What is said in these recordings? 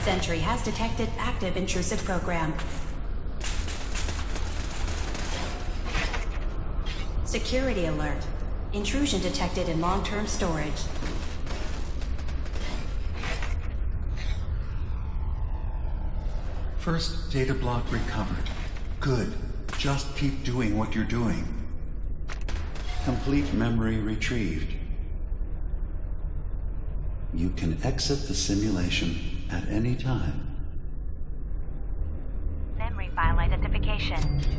Sentry has detected active intrusive program. Security alert. Intrusion detected in long-term storage. First data block recovered. Good. Just keep doing what you're doing. Complete memory retrieved. You can exit the simulation at any time. Memory file identification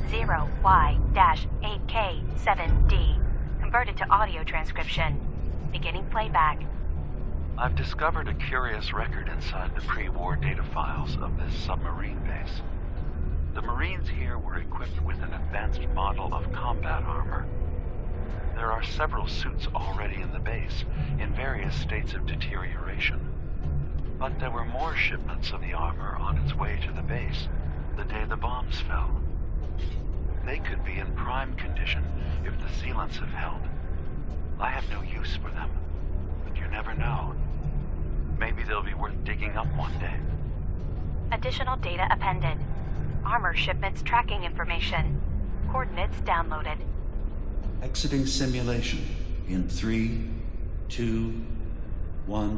0Y-8K7D. Converted to audio transcription. Beginning playback. I've discovered a curious record inside the pre-war data files of this submarine base. The Marines here were equipped with an advanced model of combat armor. There are several suits already in the base, in various states of deterioration. But there were more shipments of the armor on its way to the base the day the bombs fell. They could be in prime condition if the sealants have held. I have no use for them, but you never know. Maybe they'll be worth digging up one day. Additional data appended. Armor shipments tracking information. Coordinates downloaded. Exiting simulation in 3, 2, 1.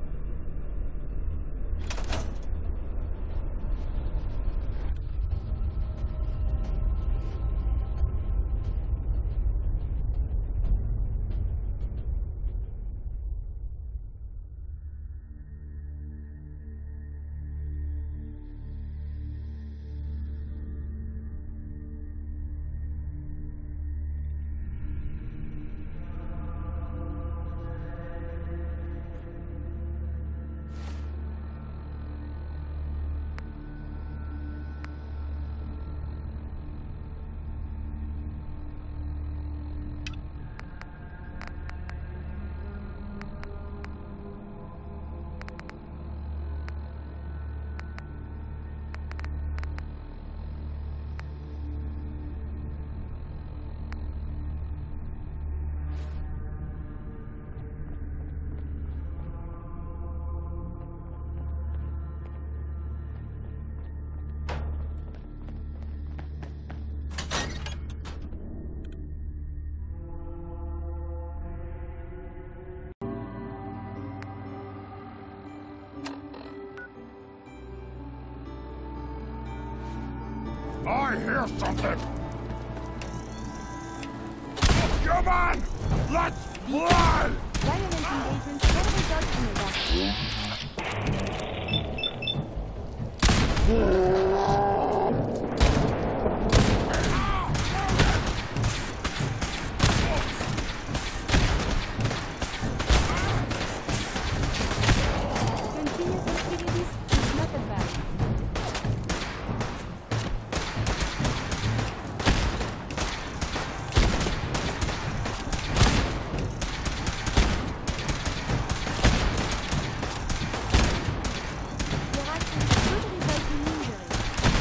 I hear something! Come on! Let's fly! Violent engagement, what results in Continuous activities is not advised. Your actions could result in injury.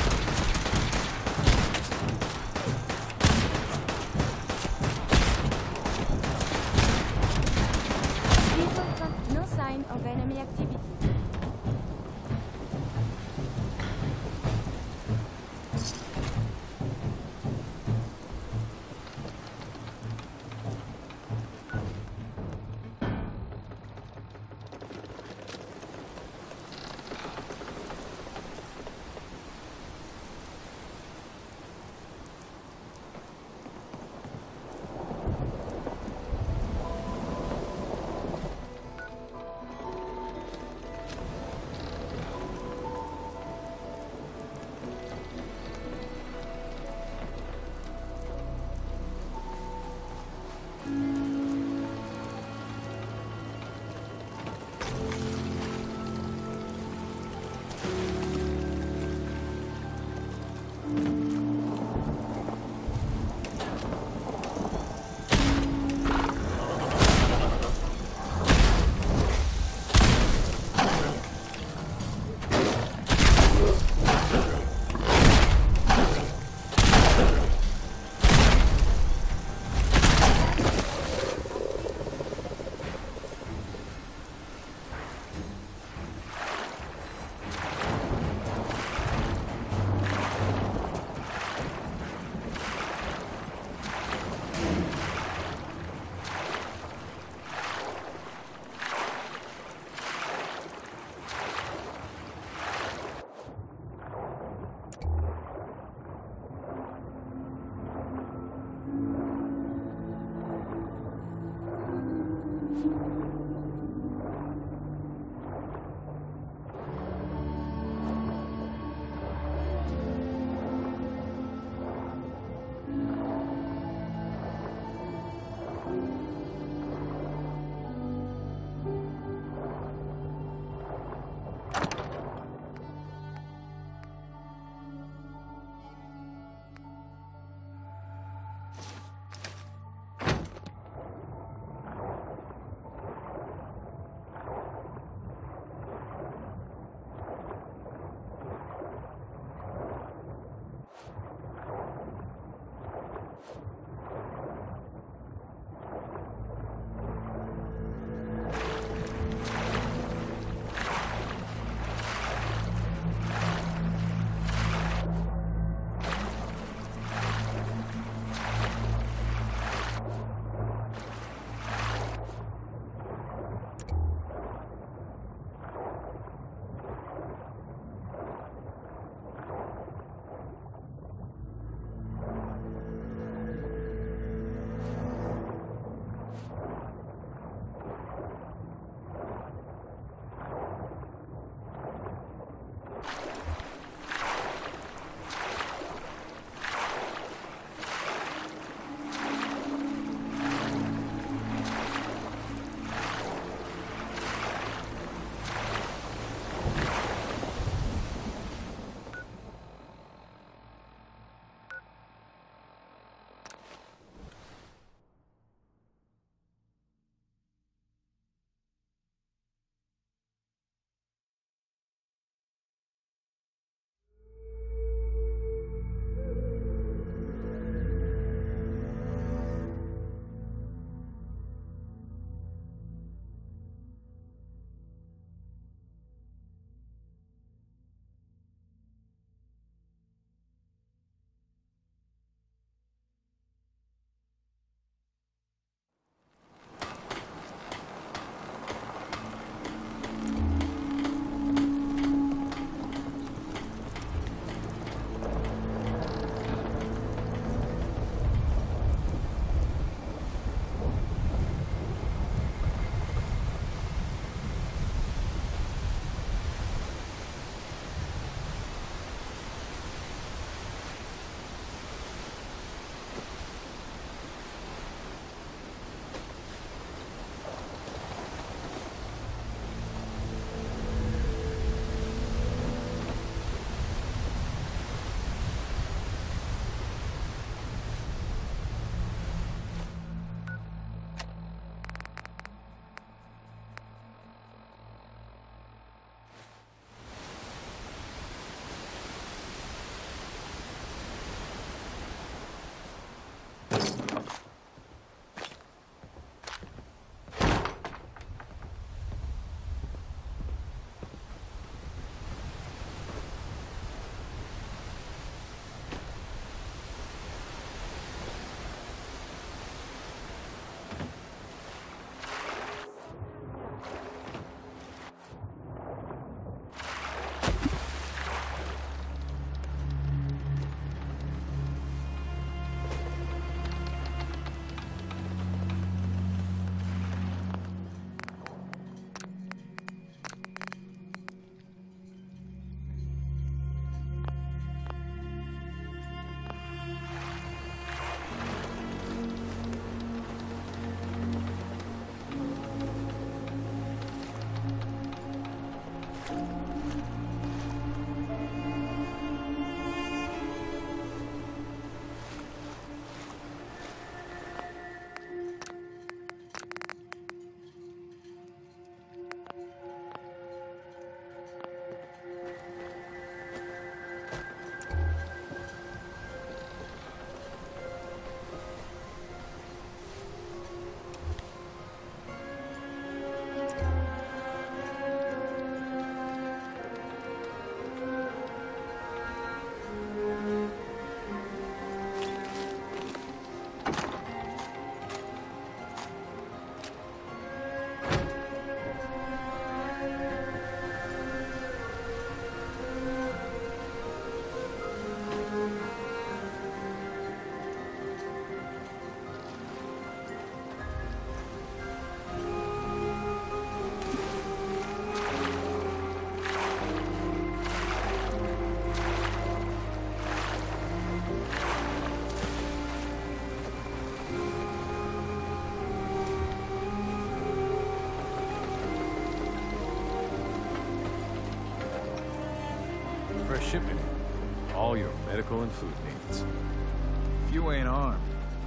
shipping all your medical and food needs. If you ain't armed,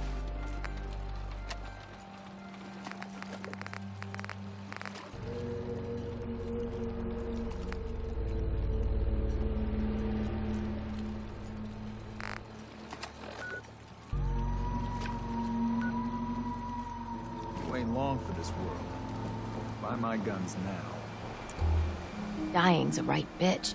you ain't long for this world. Buy my guns now. Dying's a right bitch.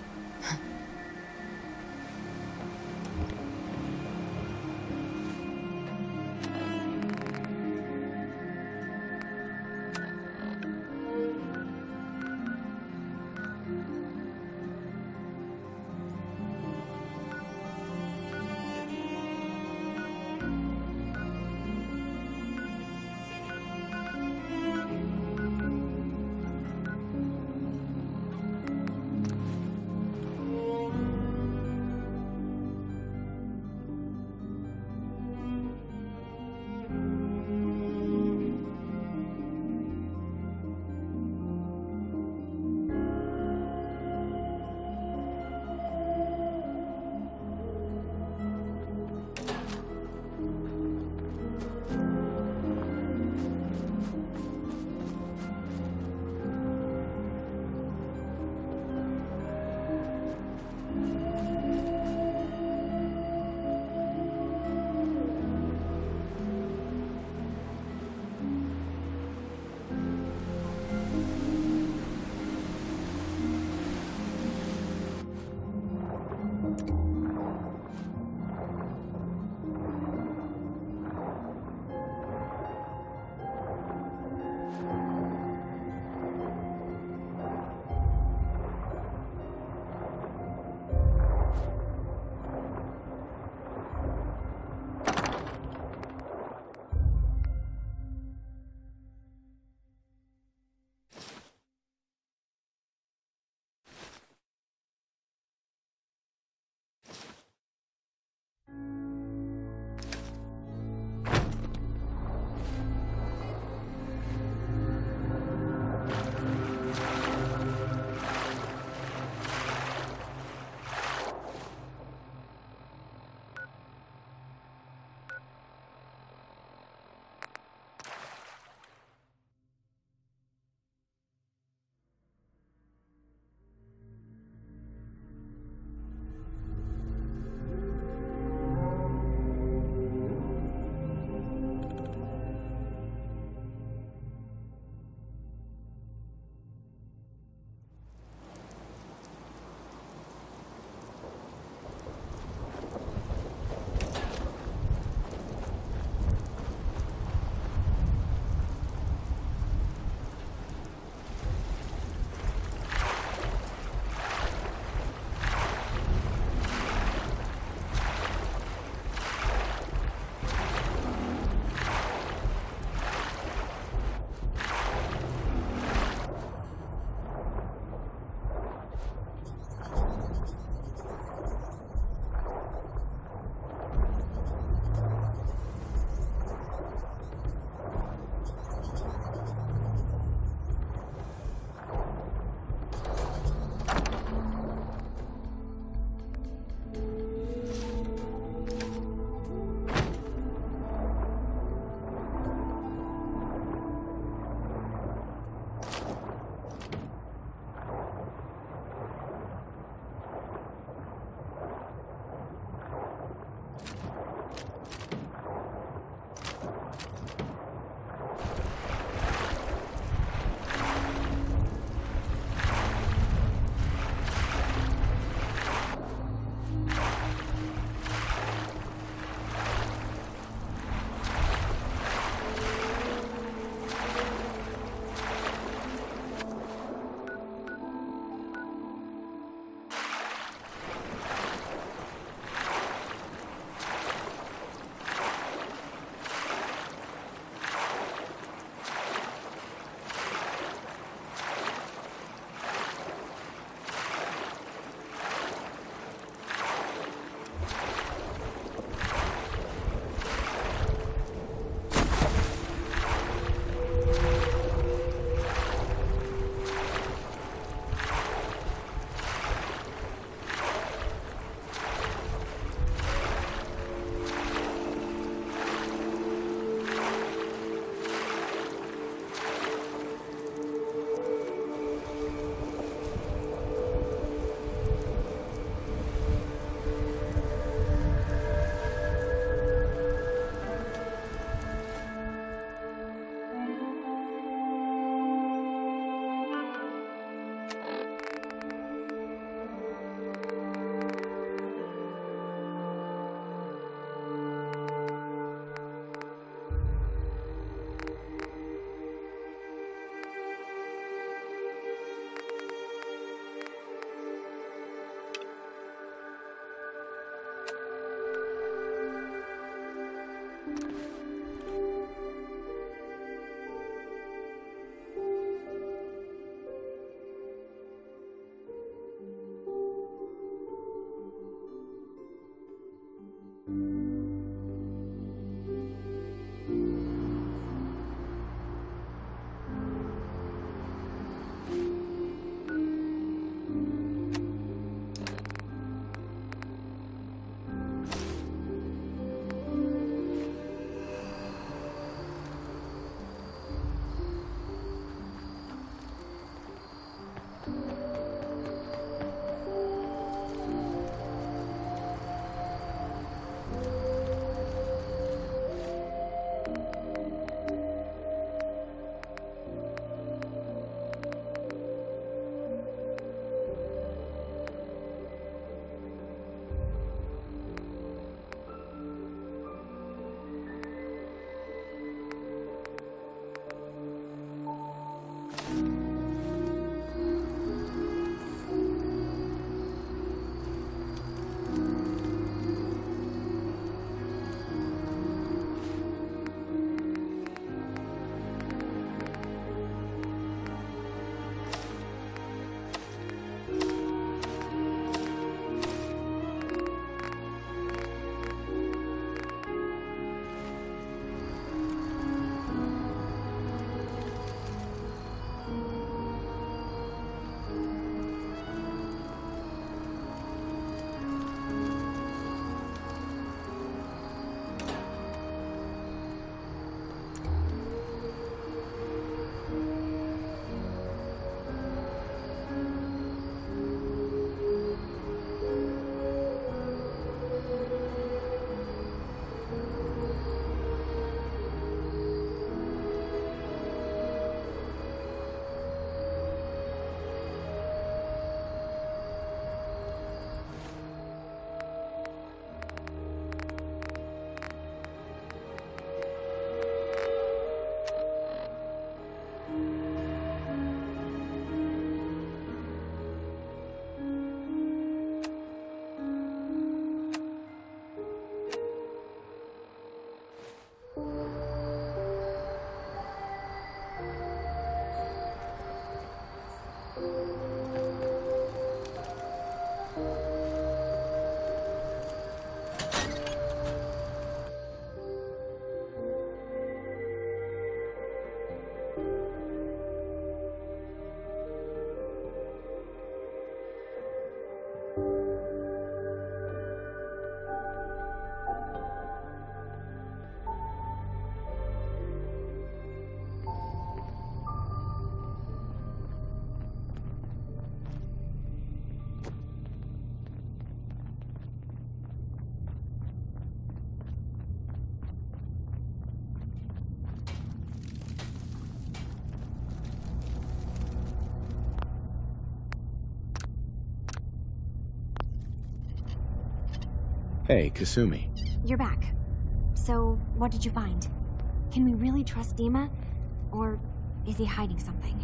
Hey, Kasumi. You're back. So, what did you find? Can we really trust Dima? Or is he hiding something?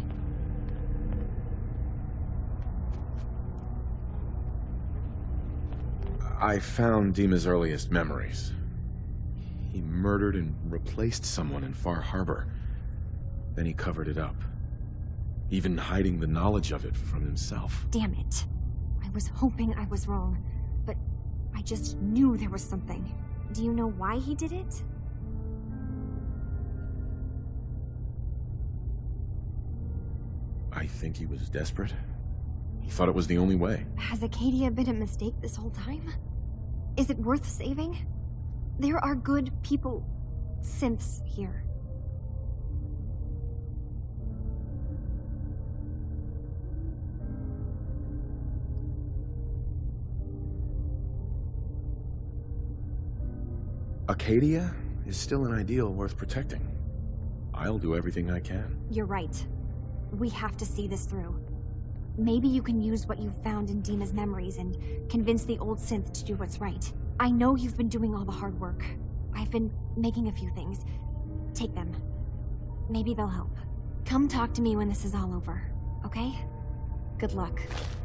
I found Dima's earliest memories. He murdered and replaced someone in Far Harbor. Then he covered it up, even hiding the knowledge of it from himself. Damn it. I was hoping I was wrong, but I just knew there was something. Do you know why he did it? I think he was desperate. He thought it was the only way. Has Acadia been a mistake this whole time? Is it worth saving? There are good people, synths here. Acadia is still an ideal worth protecting. I'll do everything I can. You're right. We have to see this through. Maybe you can use what you've found in Dima's memories and convince the old synth to do what's right. I know you've been doing all the hard work. I've been making a few things. Take them. Maybe they'll help. Come talk to me when this is all over, okay? Good luck.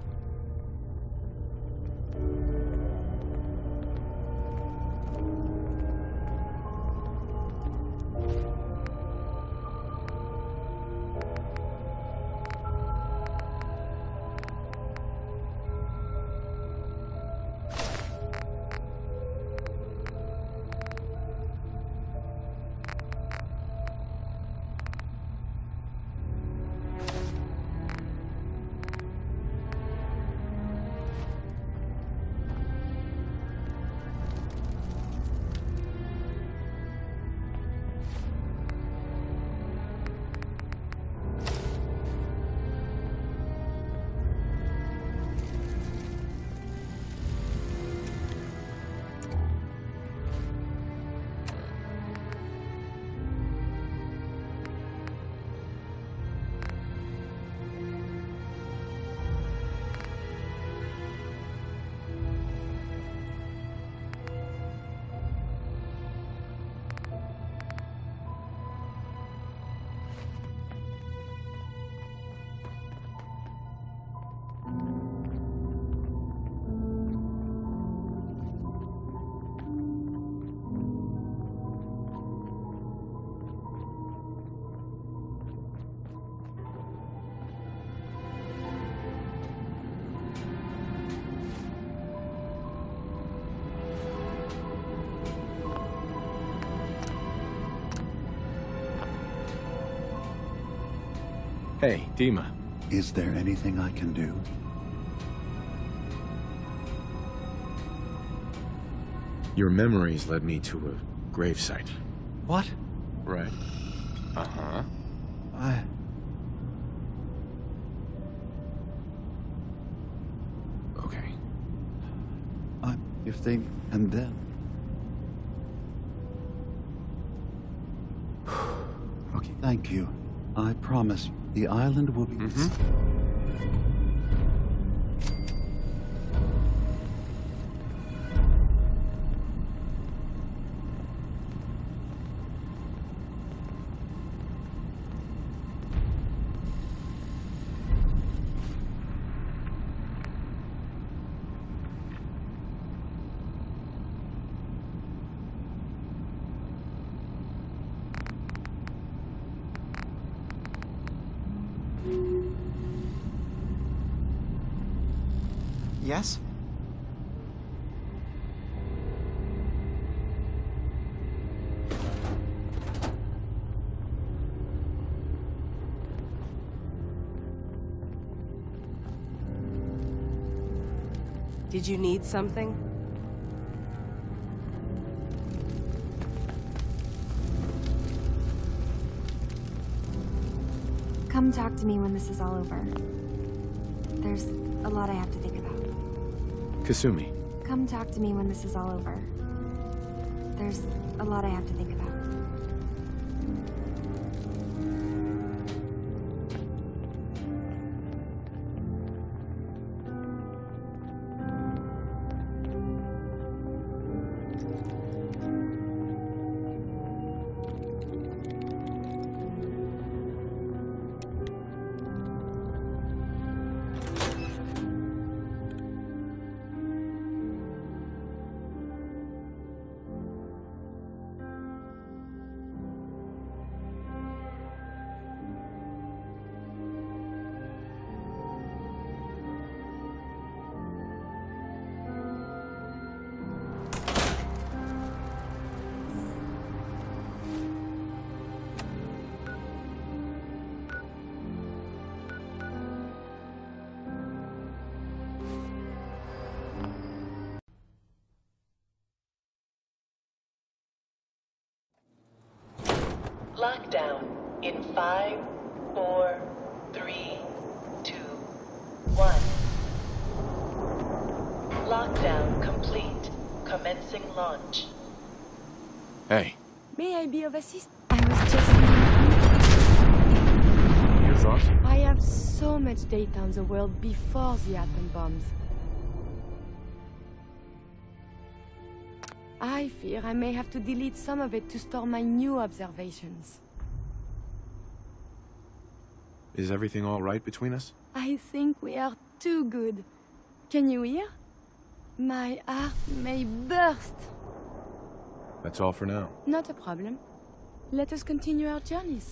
Hey, Dima. Is there anything I can do? Your memories led me to a gravesite. What? Right. Uh-huh. Okay. If they... and then... Okay. Thank you. I promise the island will be... Yes? Did you need something? Come talk to me when this is all over. There's a lot I have to think about. Kasumi. Come talk to me when this is all over. There's a lot I have to think about. Lockdown in 5, 4, 3, 2, 1. Lockdown complete. Commencing launch. Hey. May I be of assist? I was just... Your thoughts? I have so much data on the world before the atom bombs. I fear I may have to delete some of it to store my new observations. Is everything all right between us? I think we are too good. Can you hear? My heart may burst. That's all for now. Not a problem. Let us continue our journeys.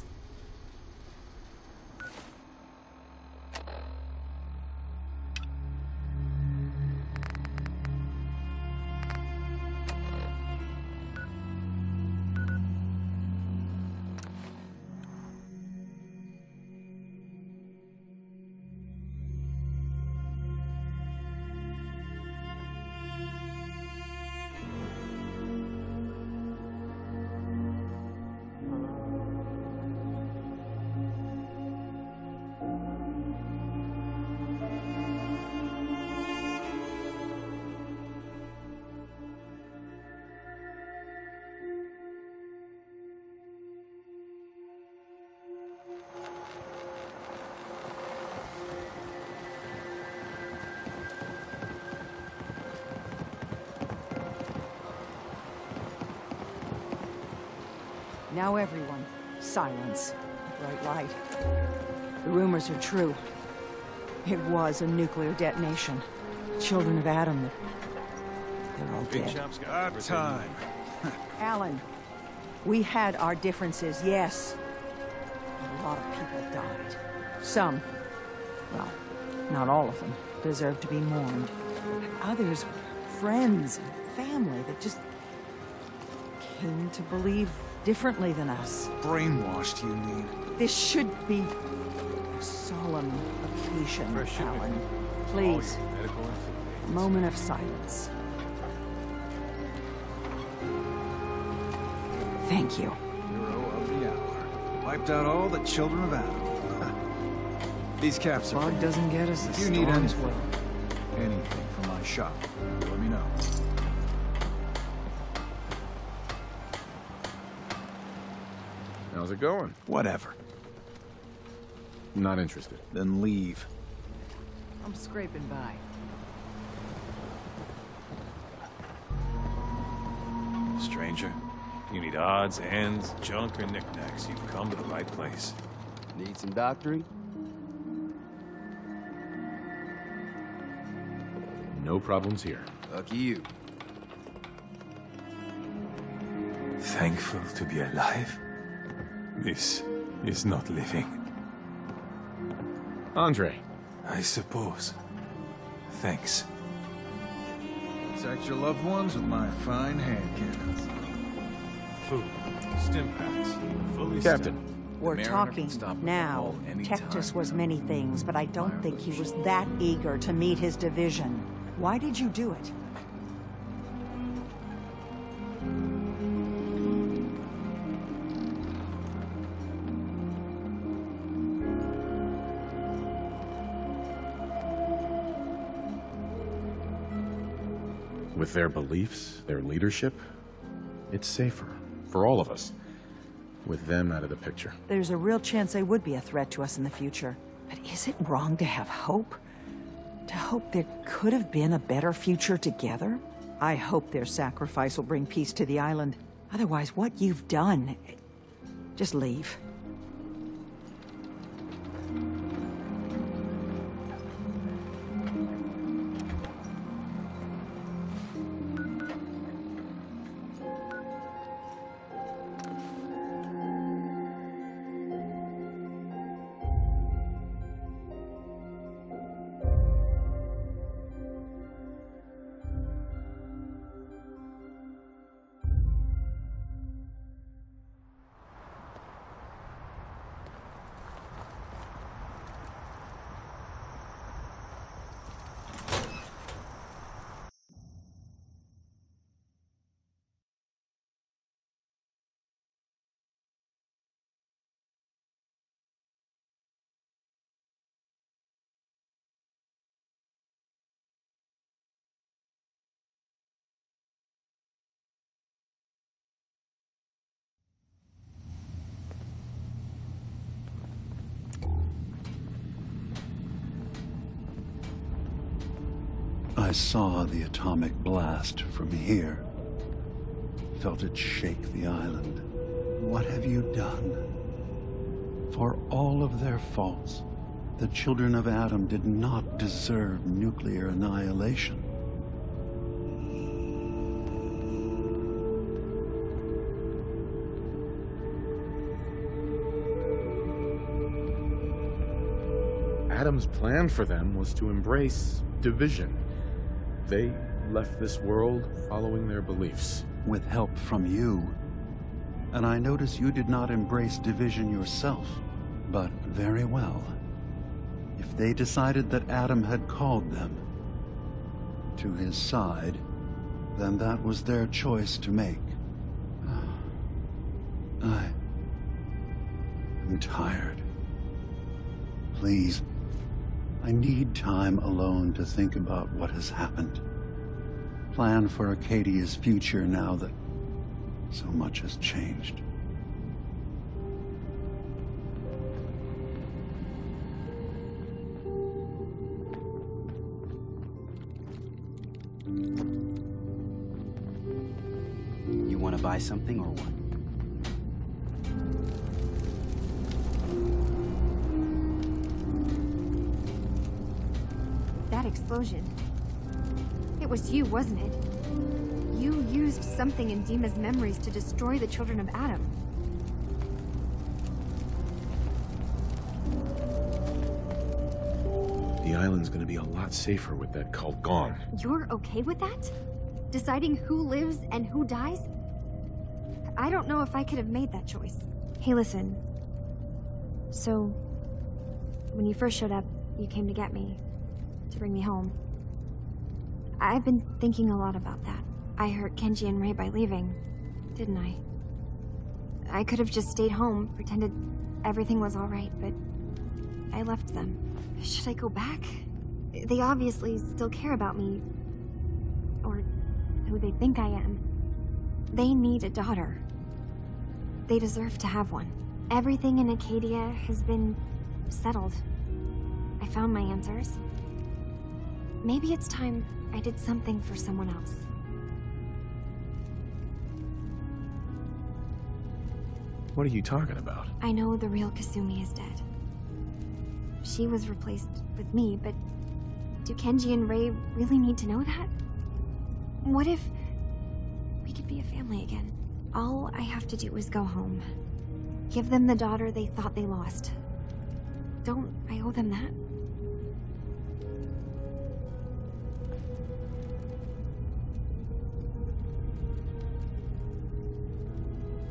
Now everyone, silence. Bright light. The rumors are true. It was a nuclear detonation. Children of Adam, they're all dead. About time. Alan, we had our differences, yes. But a lot of people died. Some, well, not all of them, deserve to be mourned. Others were friends and family that just came to believe differently than us. Brainwashed, you mean? This should be a solemn occasion, Alan. Please, a moment of silence. Thank you. Hero of the hour. Wiped out all the children of Adam. These caps are... Bug doesn't get us If you need anything from my shop, let me know. How's it going? Whatever. Not interested. Then leave. I'm scraping by. Stranger, you need odds, ends, junk, or knickknacks, you've come to the right place. Need some doctoring? No problems here. Lucky you. Thankful to be alive? This is not living. Andre. I suppose. Thanks. Protect your loved ones with my fine hand cannons. Food, stim packs, fully Captain. We're Mariner talking can stop a now. call anytime. Tectus was many things, but I don't think he was that eager to meet his division. Why did you do it? With their beliefs, their leadership, it's safer for all of us. With them out of the picture. There's a real chance they would be a threat to us in the future. But is it wrong to have hope? To hope there could have been a better future together? I hope their sacrifice will bring peace to the island. Otherwise, what you've done... Just leave. I saw the atomic blast from here. Felt it shake the island. What have you done? For all of their faults, the children of Adam did not deserve nuclear annihilation. Adam's plan for them was to embrace division. They left this world following their beliefs. With help from you. And I notice you did not embrace division yourself. But very well. If they decided that Adam had called them to his side, then that was their choice to make. I'm tired. Please, I need time alone to think about what has happened. Plan for Acadia's future now that so much has changed. You want to buy something or what? That explosion. It was you, wasn't it? You used something in Dima's memories to destroy the children of Adam. The island's gonna be a lot safer with that cult gone. You're okay with that? Deciding who lives and who dies? I don't know if I could have made that choice. Hey, listen. So, when you first showed up, you came to get me. To bring me home. I've been thinking a lot about that. I hurt Kenji and Ray by leaving, didn't I? I could have just stayed home, pretended everything was all right, but I left them. Should I go back? They obviously still care about me. Or who they think I am. They need a daughter. They deserve to have one. Everything in Acadia has been settled. I found my answers. Maybe it's time I did something for someone else. What are you talking about? I know the real Kasumi is dead. She was replaced with me, but do Kenji and Ray really need to know that? What if we could be a family again? All I have to do is go home. Give them the daughter they thought they lost. Don't I owe them that?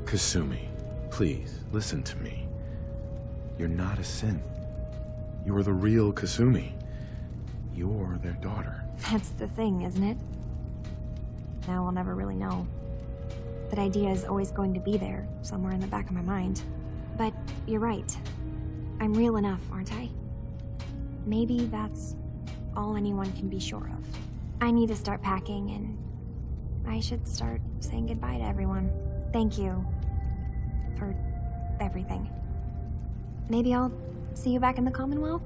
Kasumi, please, listen to me. You're not a synth. You're the real Kasumi. You're their daughter. That's the thing, isn't it? Now I'll never really know. That idea is always going to be there, somewhere in the back of my mind. But you're right. I'm real enough, aren't I? Maybe that's all anyone can be sure of. I need to start packing, and I should start saying goodbye to everyone. Thank you for everything. Maybe I'll see you back in the Commonwealth?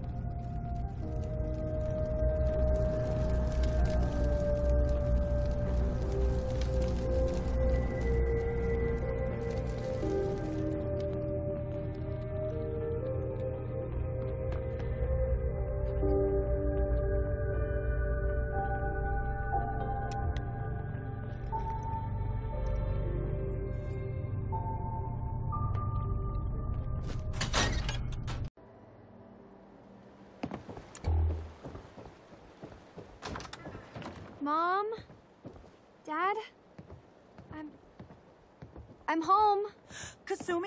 Mom? Dad? I'm home. Kasumi?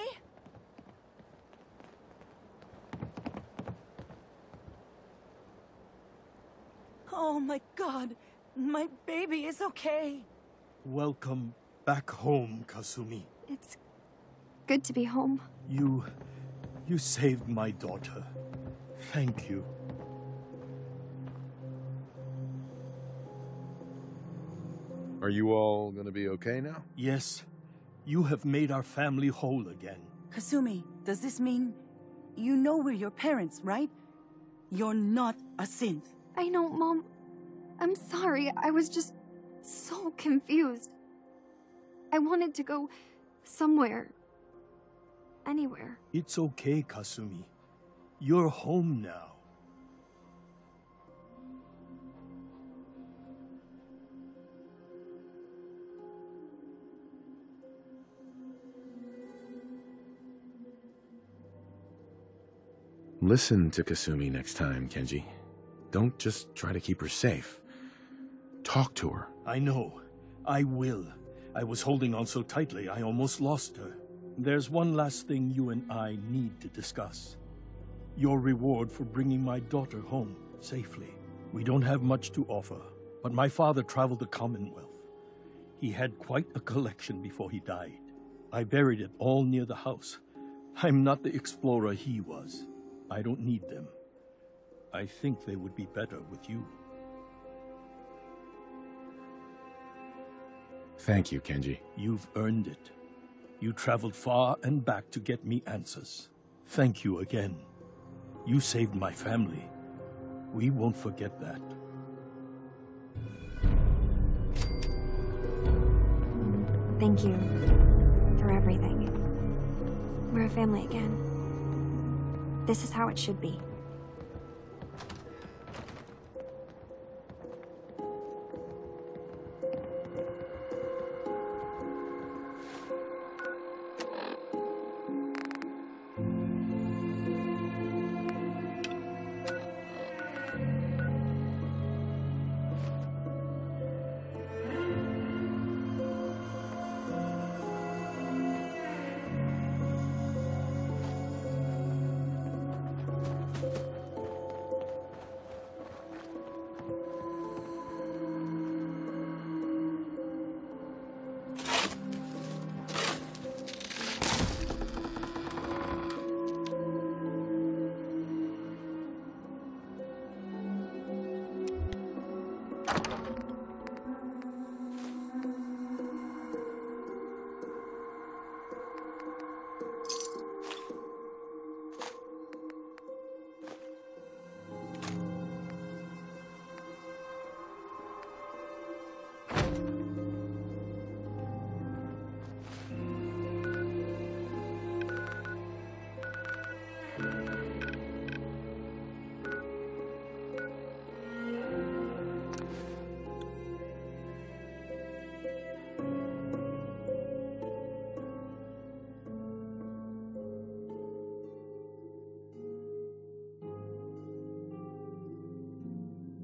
Oh my God, my baby is okay. Welcome back home, Kasumi. It's good to be home. You saved my daughter. Thank you. Are you all gonna be okay now? Yes, you have made our family whole again. Kasumi, does this mean you know we're your parents, right? You're not a synth. I know, Mom. I'm sorry. I was just so confused. I wanted to go somewhere. Anywhere. It's okay, Kasumi. You're home now. Listen to Kasumi next time, Kenji. Don't just try to keep her safe. Talk to her. I know. I will. I was holding on so tightly, I almost lost her. There's one last thing you and I need to discuss. Your reward for bringing my daughter home safely. We don't have much to offer, but my father traveled the Commonwealth. He had quite a collection before he died. I buried it all near the house. I'm not the explorer he was. I don't need them. I think they would be better with you. Thank you, Kenji. You've earned it. You traveled far and back to get me answers. Thank you again. You saved my family. We won't forget that. Thank you for everything. We're a family again. This is how it should be.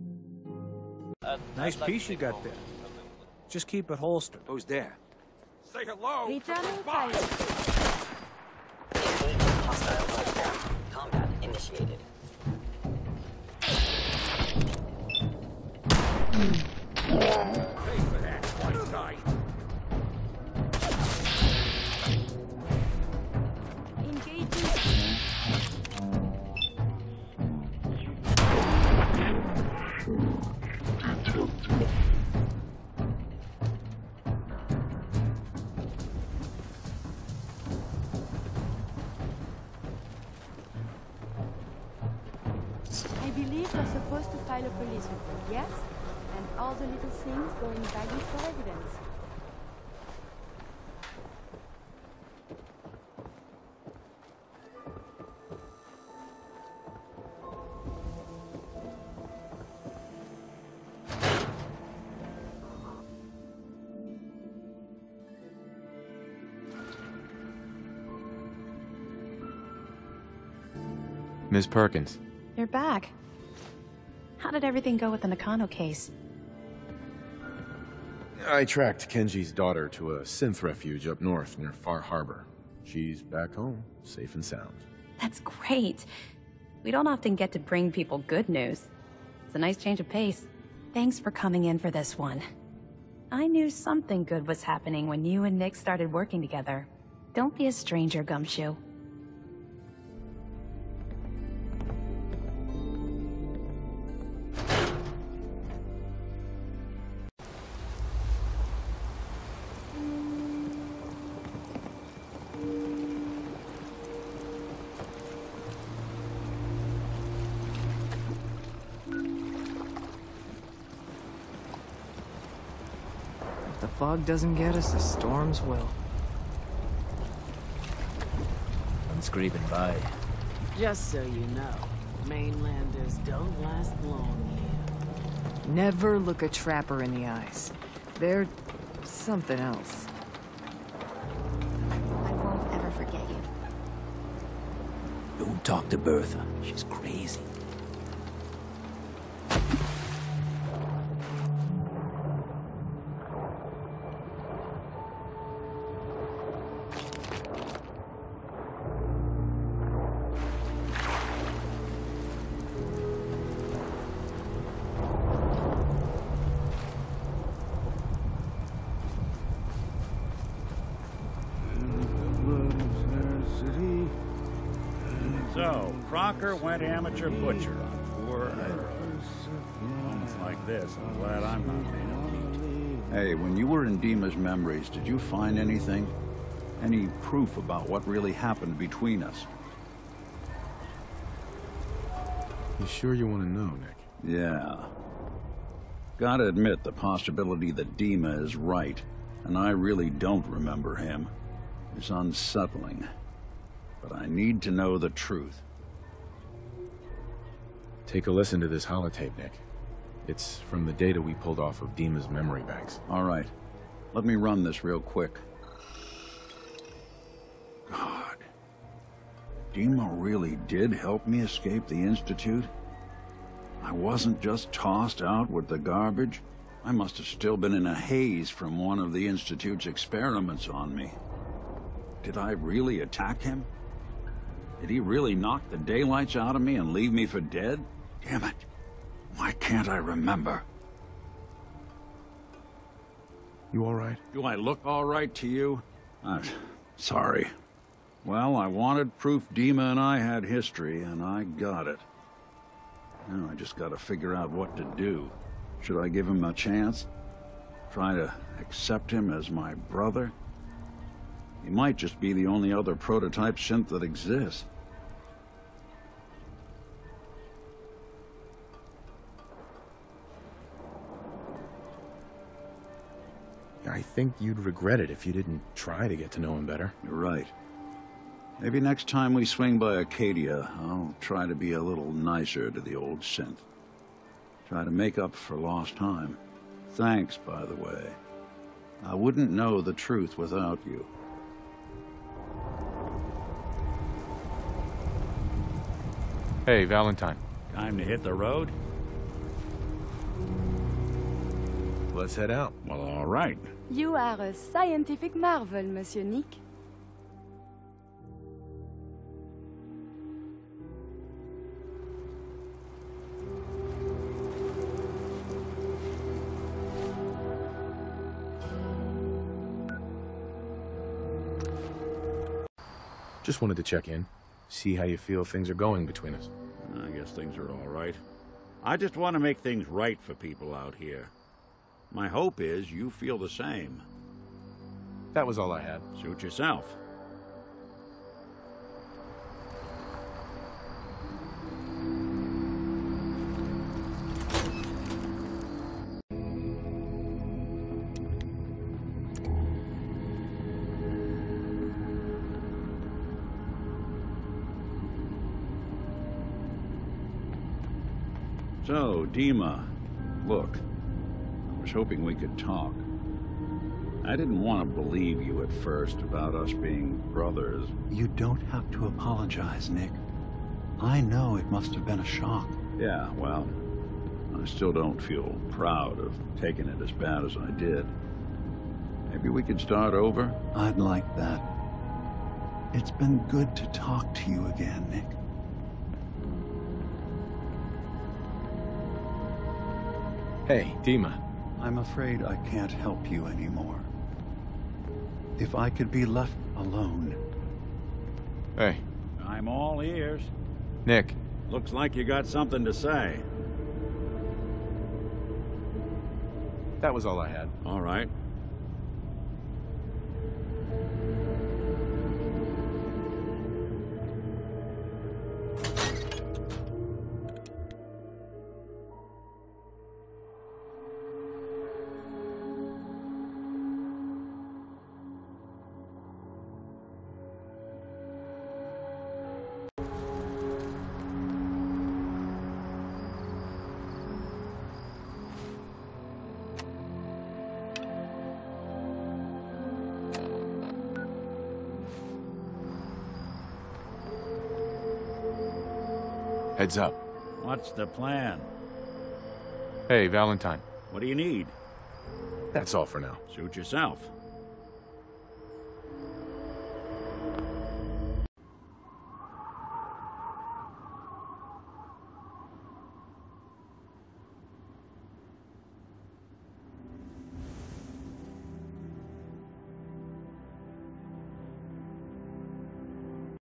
Nice piece you got there. Just keep it holstered. Who's there? Say hello. Returning fire. Engaging hostile lockdown. Combat initiated. Pay for that, white knight. I believe you're supposed to file a police report, yes? And all the little things go in baggies for evidence. Ms. Perkins. You're back. How did everything go with the Nakano case? I tracked Kenji's daughter to a synth refuge up north near Far Harbor. She's back home, safe and sound. That's great. We don't often get to bring people good news. It's a nice change of pace. Thanks for coming in for this one. I knew something good was happening when you and Nick started working together. Don't be a stranger, Gumshoe. If the fog doesn't get us, the storms will. I'm scraping by. Just so you know, mainlanders don't last long here. Never look a trapper in the eyes. They're something else. I won't ever forget you. Don't talk to Bertha. She's crazy. So, Crocker went amateur butcher on poor Earth. Moments like this, I'm glad I'm not made of meat. Hey, when you were in Dima's memories, did you find anything? Any proof about what really happened between us? You sure you want to know, Nick? Yeah. Gotta admit the possibility that Dima is right, and I really don't remember him, is unsettling. But I need to know the truth. Take a listen to this holotape, Nick. It's from the data we pulled off of Dima's memory banks. All right. Let me run this real quick. God. Dima really did help me escape the Institute? I wasn't just tossed out with the garbage. I must have still been in a haze from one of the Institute's experiments on me. Did I really attack him? Did he really knock the daylights out of me and leave me for dead? Damn it. Why can't I remember? You all right? Do I look all right to you? Sorry. Well, I wanted proof Dima and I had history, and I got it. Now I just gotta figure out what to do. Should I give him a chance? Try to accept him as my brother? He might just be the only other prototype synth that exists. I think you'd regret it if you didn't try to get to know him better. You're right. Maybe next time we swing by Acadia, I'll try to be a little nicer to the old synth. Try to make up for lost time. Thanks, by the way. I wouldn't know the truth without you. Hey, Valentine. Time to hit the road? Let's head out. Well, all right. You are a scientific marvel, Monsieur Nick. Just wanted to check in, see how you feel things are going between us. I guess things are all right. I just want to make things right for people out here. My hope is you feel the same. That was all I had. Suit yourself. So, Dima, look, I was hoping we could talk. I didn't want to believe you at first about us being brothers. You don't have to apologize, Nick. I know it must have been a shock. Yeah, well, I still don't feel proud of taking it as bad as I did. Maybe we could start over? I'd like that. It's been good to talk to you again, Nick. Hey, Dima. I'm afraid I can't help you anymore. If I could be left alone... Hey. I'm all ears. Nick. Looks like you got something to say. That was all I had. All right. Heads up. What's the plan? Hey, Valentine. What do you need? That's all for now. Suit yourself.